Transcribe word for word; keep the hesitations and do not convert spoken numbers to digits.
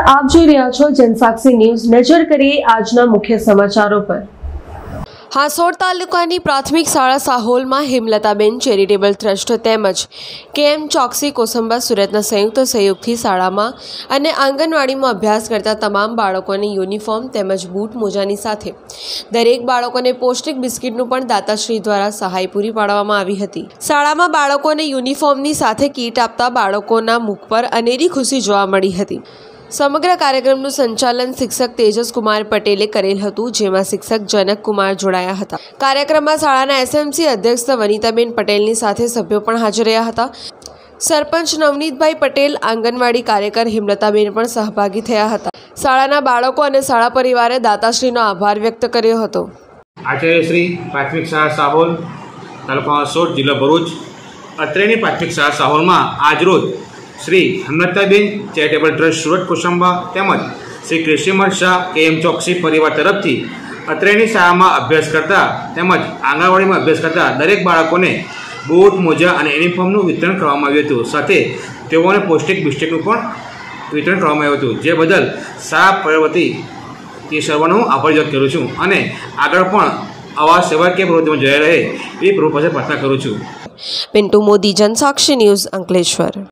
આપ જોઈ રહ્યા છો જનસાક્ષી ન્યૂઝ। નજર કરીએ આજના મુખ્ય સમાચારો પર। હાંસોડ તાલુકાની પ્રાથમિક શાળા સાહોલમાં હેમલતાબેન ચેરિટેબલ ટ્રસ્ટ તેમજ કેએમ ચોકસી કોસંબા સુરતના સંયુક્ત સહયોગથી શાળામાં અને આંગણવાડીમાં અભ્યાસ કરતા તમામ બાળકોને યુનિફોર્મ તેમજ બૂટ મોજાની સાથે દરેક બાળકોને પૌષ્ટિક બિસ્કિટનું પણ દાતાશ્રી દ્વારા સહાય પૂરી પાડવામાં આવી હતી। શાળામાં બાળકોને યુનિફોર્મની સાથે કીટ આપતા બાળકોના મુખ પર અનેરી ખુશી જોવા મળી હતી। સમગ્ર કાર્યક્રમનું સંચાલન શિક્ષક તેજસ કુમાર પટેલે કરેલ હતું, જેમાં શિક્ષક જનક કુમાર જોડાયા હતા। કાર્યક્રમમાં શાળાના એસએમસી અધ્યક્ષ વનિતાબેન પટેલની સાથે સભ્યો પણ હાજર રહ્યા હતા। સરપંચ નવનીતભાઈ પટેલ, આંગણવાડી કાર્યકર હેમલતાબેન પણ સહભાગી થયા હતા। શાળાના બાળકો અને શાળા પરિવારે દાતાશ્રીનો આભાર વ્યક્ત કર્યો હતો। આચાર્ય શ્રી પ્રાથમિક શાળા સાહોલ, તાલુકો હાંસોડ, જિલ્લો ભરૂચ, અત્રેની પ્રાથમિક શાળા સાહોલમાં આજરોજ શ્રી હેમલતાબેન ચેરિટેબલ ટ્રસ્ટ સુરત કોસંબા તેમજ શ્રી કૃષિમલ શાહ કેએમ ચોકસી પરિવાર તરફથી અત્રેની શાળામાં અભ્યાસ કરતા તેમજ આંગણવાડીમાં અભ્યાસ કરતા દરેક બાળકોને બૂટ, મોજા અને યુનિફોર્મનું વિતરણ કરવામાં આવ્યું હતું। સાથે તેઓને પૌષ્ટિક બિસ્કિટનું પણ વિતરણ કરવામાં આવ્યું હતું, જે બદલ શાળા પરિવાર વતી તે સર્વનો હું આભાર વ્યક્ત કરું છું અને આગળ પણ આવા સેવાકીય પ્રવૃત્તિમાં જોડાઈ રહે એવી પ્રભુ પાસે પ્રાર્થના કરું છું। પિન્ટુ મોદી, જનસાક્ષી ન્યૂઝ, અંકલેશ્વર।